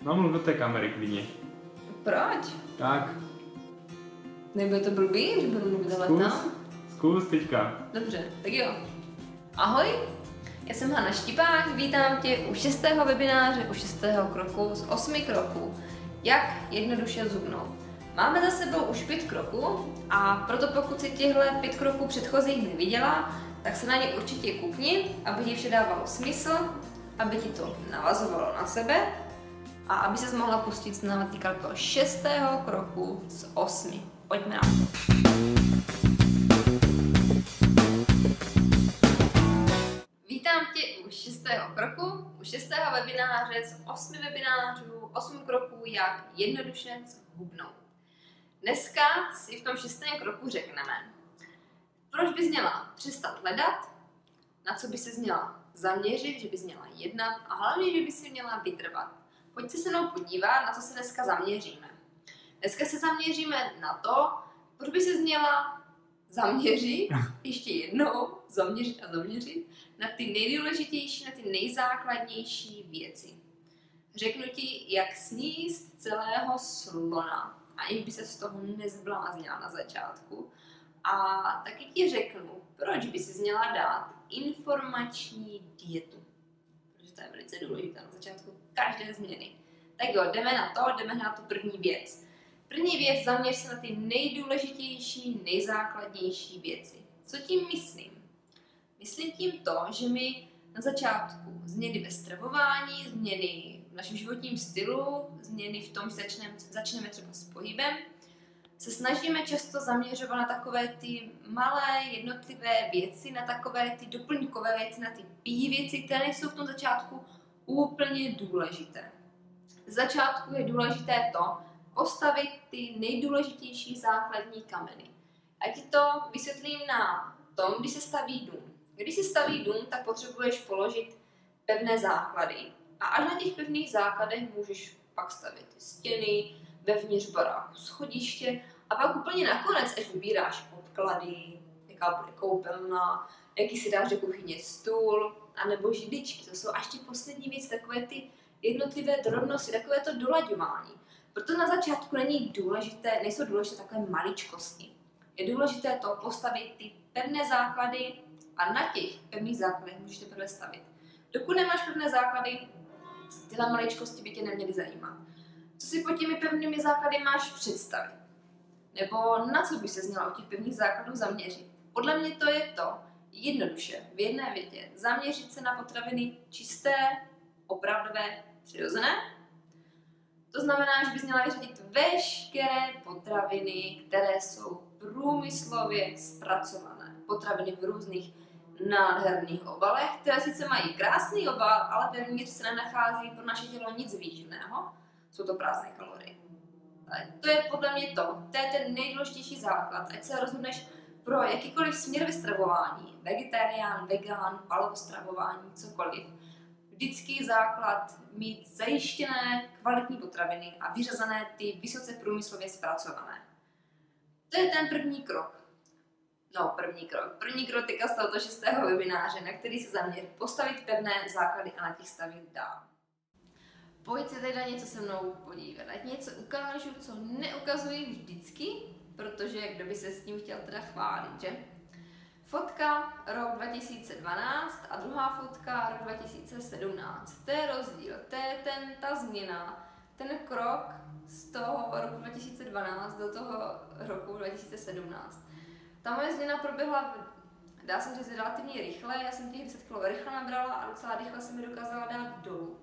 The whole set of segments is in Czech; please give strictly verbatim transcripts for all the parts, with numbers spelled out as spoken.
No mluv do té kamery klidně. Proč? Tak. Nebude to blbý, že budu mluvit ale Zkus. tam? Zkus teďka. Dobře, tak jo. Ahoj, já jsem Hana Štipák, vítám tě u šestého webináře, u šestého kroku z osmi kroků. Jak jednoduše zhubnout. Máme za sebou už pět kroků a proto pokud si těchto pět kroků předchozích neviděla, tak se na ně určitě koukni, aby ti vše dávalo smysl, aby ti to navazovalo na sebe a aby ses mohla pustit na týkat toho šestého kroku z osmi. Pojďme na to. Vítám tě u šestého kroku, u šestého webináře z osmi webinářů, osm kroků, jak jednoduše zhubnout. Dneska si v tom šestém kroku řekneme, proč bys měla přestat hledat, na co by se měla zaměřit, že bys měla jednat a hlavně, že bys si měla vytrvat. Pojď se se mnou podívat, na co se dneska zaměříme. Dneska se zaměříme na to, proč by se měla zaměřit, ještě jednou, zaměřit a zaměřit, na ty nejdůležitější, na ty nejzákladnější věci. Řeknu ti, jak sníst celého slona, aniž by se z toho nezbláznila na začátku. A taky ti řeknu, proč by si měla dát informační dietu. Protože to je velice důležité na začátku každé změny. Tak jo, jdeme na to, jdeme na tu první věc. První věc, zaměř se na ty nejdůležitější, nejzákladnější věci. Co tím myslím? Myslím tím to, že my na začátku změny ve stravování, změny v našem životním stylu, změny v tom, že začneme, začneme třeba s pohybem, se snažíme často zaměřovat na takové ty malé jednotlivé věci, na takové ty doplňkové věci, na ty pí věci, které nejsou v tom začátku úplně důležité. Z začátku je důležité to, postavit ty nejdůležitější základní kameny. A ti to vysvětlím na tom, když se staví dům. Když se staví dům, tak potřebuješ položit pevné základy. A až na těch pevných základech můžeš pak stavět ty stěny, vevnitř baráku schodiště a pak úplně nakonec, až vybíráš podklady, jaká bude koupelna, jaký si dáš do kuchyně stůl, anebo židličky. To jsou až ty poslední věci, takové ty jednotlivé drobnosti, takové to dolaďování. Proto na začátku není důležité, nejsou důležité takové maličkosti. Je důležité to postavit ty pevné základy a na těch pevných základech můžeš teprve stavit. Dokud nemáš pevné základy, tyhle maličkosti by tě neměly zajímat. Co si pod těmi pevnými základy máš představit? Nebo na co by se měla u těch pevných základů zaměřit? Podle mě to je to, jednoduše, v jedné větě, zaměřit se na potraviny čisté, opravdové, přirozené. To znamená, že bys měla vyřadit veškeré potraviny, které jsou průmyslově zpracované. Potraviny v různých nádherných obalech, které sice mají krásný obal, ale vevnitř se nenachází pro naše tělo nic výživného. Jsou to prázdné kalorie. Ale to je podle mě to. To je ten nejdůležitější základ. Ať se rozhodneš pro jakýkoliv směr ve stravování, vegetarián, vegan, paleo-stravování, cokoliv. Vždycky základ mít zajištěné kvalitní potraviny a vyřazené ty vysoce průmyslově zpracované. To je ten první krok. No, první krok. První krok teďka z tohoto šestého webináře, na který se zaměřit, postavit pevné základy a na těch stavit dál. Pojď se teda něco se mnou podívat. Ať něco ukážu, co neukazuji vždycky, protože kdo by se s tím chtěl teda chválit, že? Fotka rok dva tisíce dvanáct a druhá fotka rok dva tisíce sedmnáct. To je rozdíl, to je ten, ta změna, ten krok z toho roku dva tisíce dvanáct do toho roku dva tisíce sedmnáct. Ta moje změna proběhla, dá se říct, relativně rychle, já jsem těch deset kilo rychle nabrala a docela rychle jsem mi dokázala dát dolů.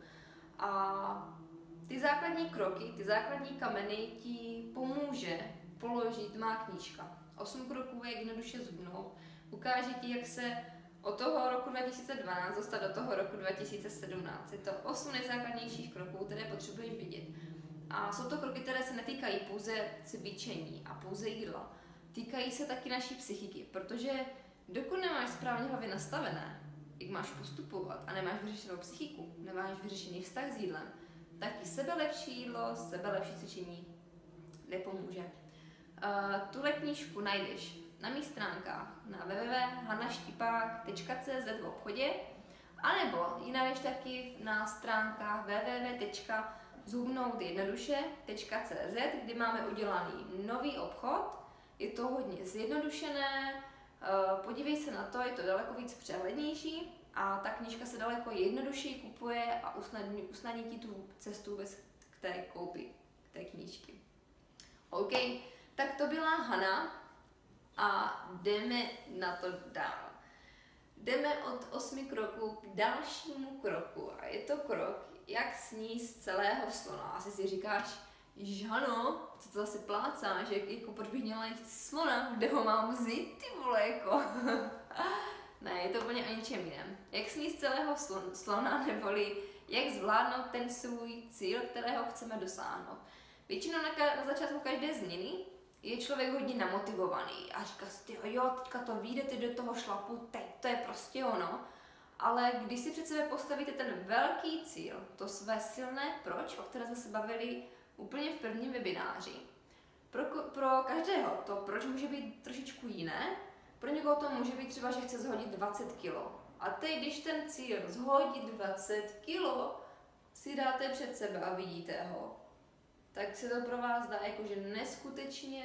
A ty základní kroky, ty základní kameny ti pomůže položit má knížka. osm kroků, jak jednoduše zhubnout. Ukáže ti, jak se od toho roku dva tisíce dvanáct dostat do toho roku dva tisíce sedmnáct. Je to osm nejzákladnějších kroků, které potřebuješ vidět. A jsou to kroky, které se netýkají pouze cvičení a pouze jídla. Týkají se taky naší psychiky, protože dokud nemáš správně hlavě nastavené, jak máš postupovat a nemáš vyřešenou psychiku, nemáš vyřešený vztah s jídlem, tak ti sebelepší jídlo, sebelepší cvičení nepomůže. Uh, tuhle knížku najdeš na mých stránkách na w w w tečka hanaštipák tečka c z v obchodě, anebo ji najdeš taky na stránkách w w w tečka zhubnout jednoduše tečka cé zet, kdy máme udělaný nový obchod. Je to hodně zjednodušené, podívej se na to, je to daleko víc přehlednější a ta knížka se daleko jednodušeji kupuje a usnadní, usnadní ti tu cestu vůbec k té koupi, k té knížky. OK, tak to byla Hana a jdeme na to dál. Jdeme od osmi kroků k dalšímu kroku a je to krok, jak sníst celého slona. Asi si říkáš, že Hano, co to zase plácáš, jak, jako proč bych měla jít slona, kde ho mám vzít, ty vole, jako. Ne, je to úplně o něčem jiném. Jak sníst celého slon, slona, neboli jak zvládnout ten svůj cíl, kterého chceme dosáhnout. Většinou na, ka- na začátku každé změny je člověk hodně namotivovaný a říká si, jo, teďka to vyjde, ty do toho šlapu, teď to je prostě ono. Ale když si před sebe postavíte ten velký cíl, to své silné proč, o které jsme se bavili úplně v prvním webináři, pro, pro každého to proč může být trošičku jiné, pro někoho to může být třeba, že chce zhodit dvacet kilo. A teď, když ten cíl zhodit dvacet kilo si dáte před sebe a vidíte ho, tak se to pro vás dá jakože neskutečně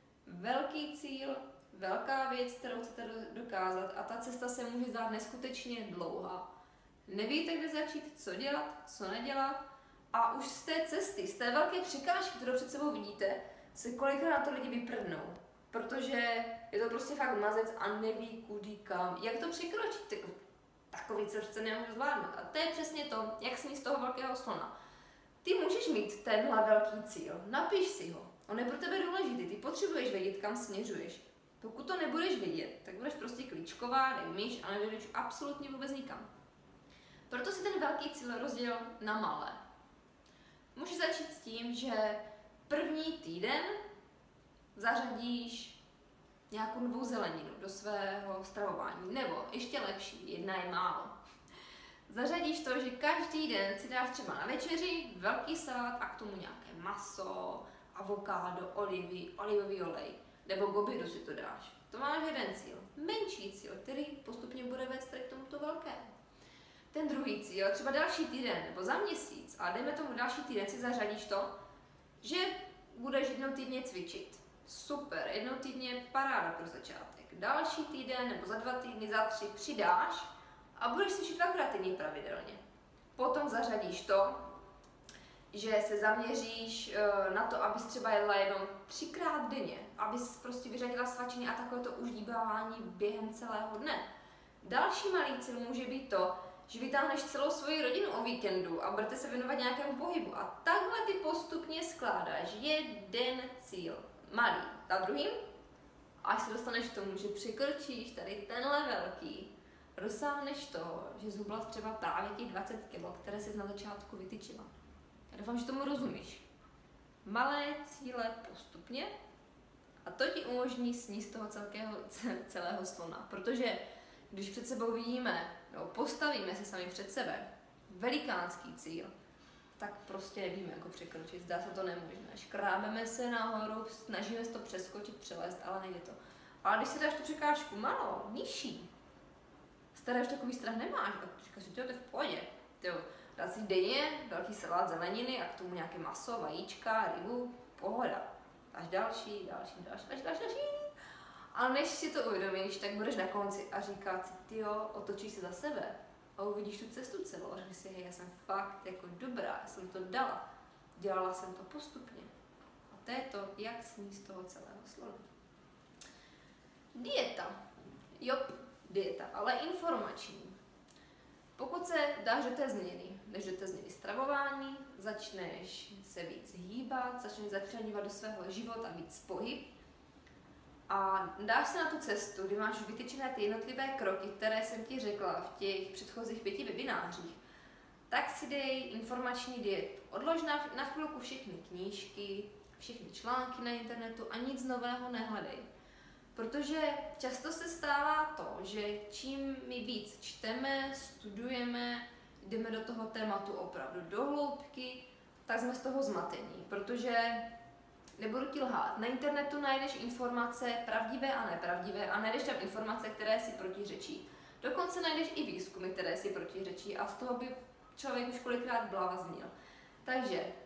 velký cíl, velká věc, kterou chcete dokázat a ta cesta se může zdát neskutečně dlouhá. Nevíte, kde začít, co dělat, co nedělat a už z té cesty, z té velké překážky, kterou před sebou vidíte, se kolikrát na to lidi vyprdnou. Protože je to prostě fakt mazec a neví kudy kam. Jak to překročit? Takový cíl přece nemůžu zvládnout. A to je přesně to, jak sníst z toho velkého slona. Ty můžeš mít tenhle velký cíl, napiš si ho. On je pro tebe důležitý, ty potřebuješ vědět, kam směřuješ. Pokud to nebudeš vědět, tak budeš prostě klíčková, nevíš a nedojdeš absolutně vůbec nikam. Proto si ten velký cíl rozdělil na malé. Můžeš začít s tím, že první týden zařadíš nějakou novou zeleninu do svého stravování, nebo ještě lepší, jedna je málo. Zařadíš to, že každý den si dáš třeba na večeři velký salát a k tomu nějaké maso, avokádo, olivy, olivový olej, nebo gobidu si to dáš. To máš jeden cíl, menší cíl, který postupně bude vést k tomuto velkému. Ten druhý cíl, třeba další týden nebo za měsíc, a dejme tomu další týden si zařadíš to, že budeš jednou týdně cvičit. Super, jednou týdně paráda pro začátek. Další týden nebo za dva týdny, za tři přidáš a budeš cvičit dvakrát týdně pravidelně. Potom zařadíš to, že se zaměříš na to, abys třeba jedla jenom třikrát denně, abys prostě vyřadila svačiny a takové to uždíbávání během celého dne. Další malý cíl může být to, že vytáhneš celou svoji rodinu o víkendu a budete se věnovat nějakému pohybu. A takhle ty postupně skládáš jeden cíl, malý, za druhým, až se dostaneš k tomu, že překročíš tady tenhle velký, dosáhneš toho, že zhubla třeba právě těch dvacet kilo, které jsi na začátku vytyčila. Já doufám, že tomu rozumíš. Malé cíle postupně a to ti umožní sníst toho celkého, celého slona, protože když před sebou vidíme, no, postavíme se sami před sebe velikánský cíl, tak prostě nevíme, jak ho překročit. Zdá se to nemožné. Škrábeme se nahoru, snažíme se to přeskočit, přelézt, ale nejde to. Ale když si dáš tu překážku malou, nižší, staré už takový strach nemáš, a říkáš si, to je v pohodě. Tyjo, dát si denně velký salát zeleniny a k tomu nějaké maso, vajíčka, rybu, pohoda. Až další, další, další, další, další, další. Ale než si to uvědomíš, tak budeš na konci a říkat si, tyjo, otočíš se za sebe a uvidíš tu cestu celou a řekneš si, hej, já jsem fakt jako dobrá, já jsem to dala, dělala jsem to postupně. A to je to, jak sníst z toho celého slona. Dieta. Jo, dieta, ale informační. Pokud se dáš do té změny, než do té změny stravování, začneš se víc hýbat, začneš začleňovat do svého života víc pohyb, a dáš se na tu cestu, kdy máš vytyčené ty jednotlivé kroky, které jsem ti řekla v těch předchozích pěti webinářích, tak si dej informační dietu. Odlož na, na chvilku všechny knížky, všechny články na internetu a nic nového nehledej. Protože často se stává to, že čím my víc čteme, studujeme, jdeme do toho tématu opravdu do hloubky, tak jsme z toho zmatení, protože nebudu ti lhát. Na internetu najdeš informace pravdivé a nepravdivé a najdeš tam informace, které si protiřečí. Dokonce najdeš i výzkumy, které si protiřečí a z toho by člověk už kolikrát bláznil. Takže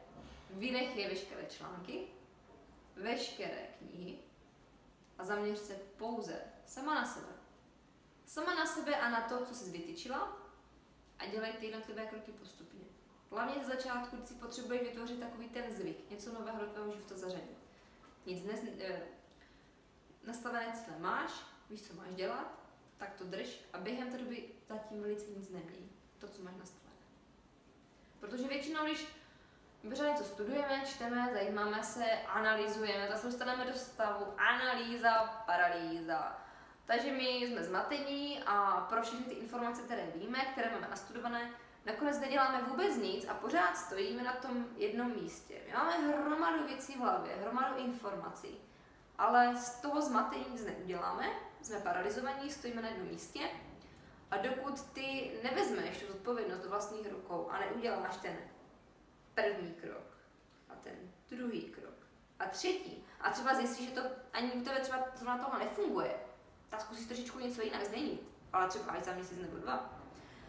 Vynechej veškeré články, veškeré knihy a zaměř se pouze sama na sebe. Sama na sebe a na to, co jsi vytyčila, a dělej ty jednotlivé kroky postupně. Hlavně z začátku si potřebuješ vytvořit takový ten zvyk, něco nového do tvého života zařadit. Nic nez, e, nastavené cíle máš, víš, co máš dělat, tak to drž a během té doby zatím velice nic nemění, to, co máš nastavené. Protože většinou, když pořád něco studujeme, čteme, zajímáme se, analyzujeme, tak se dostaneme do stavu analýza, paralýza. Takže my jsme zmatení a pro všechny ty informace, které víme, které máme nastudované, nakonec neděláme vůbec nic a pořád stojíme na tom jednom místě. My máme hromadu věcí v hlavě, hromadu informací, ale z toho zmatení nic neuděláme, jsme paralizovaní, stojíme na jednom místě a dokud ty nevezmeš tu zodpovědnost do vlastních rukou a neuděláš ten první krok a ten druhý krok a třetí a třeba zjistíš, že to ani u tebe třeba zrovna tohle nefunguje, tak zkusíš trošičku něco jinak změnit, ale třeba až za měsíc nebo dva,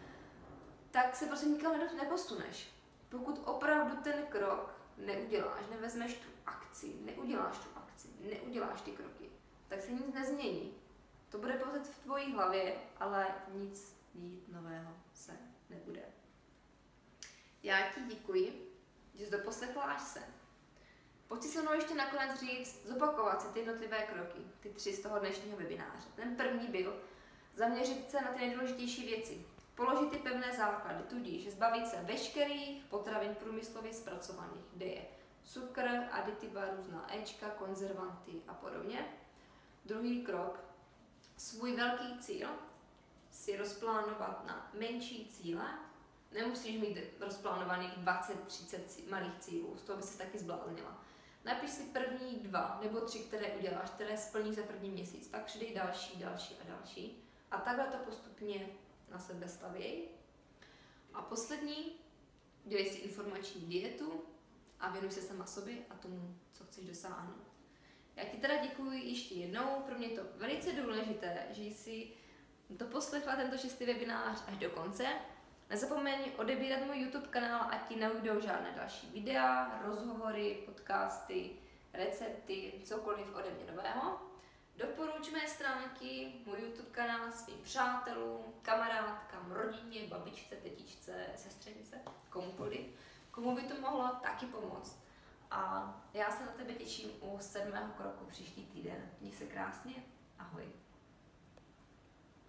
tak se prostě nikam neposuneš. Pokud opravdu ten krok neuděláš, nevezmeš tu akci, neuděláš tu akci, neuděláš ty kroky, tak se nic nezmění. To bude pouze v tvojí hlavě, ale nic jít nového se nebude. Já ti děkuji, že jsi doposlechla až sem. Pojď si se mnou ještě nakonec říct, zopakovat si ty jednotlivé kroky, ty tři z toho dnešního webináře. Ten první byl zaměřit se na ty nejdůležitější věci, položit ty pevné základy, tudíž zbavit se veškerých potravin průmyslově zpracovaných, kde je cukr, aditiva, různá éčka, konzervanty a podobně. Druhý krok, svůj velký cíl si rozplánovat na menší cíle. Nemusíš mít rozplánovaných dvacet třicet malých cílů, z toho by se taky zbláznila. Napiš si první dva nebo tři, které uděláš, které splníš za první měsíc, pak přidej další, další a další. A takhle to postupně na sebe stavěj. A poslední, dělej si informační dietu a věnuj se sama sobě a tomu, co chceš dosáhnout. Já ti teda děkuji ještě jednou, pro mě je to velice důležité, že jsi doposlechla tento šestý webinář až do konce. Nezapomeň odebírat můj YouTube kanál, ať ti neujdou žádné další videa, rozhovory, podcasty, recepty, cokoliv ode mě nového. Doporuč mé stránky, můj YouTube kanál svým přátelům, kamarádkám, rodině, babičce, tetičce, sestřenice, komukoliv, komu by to mohlo taky pomoct. A já se na tebe těším u sedmého kroku příští týden. Měj se krásně, ahoj.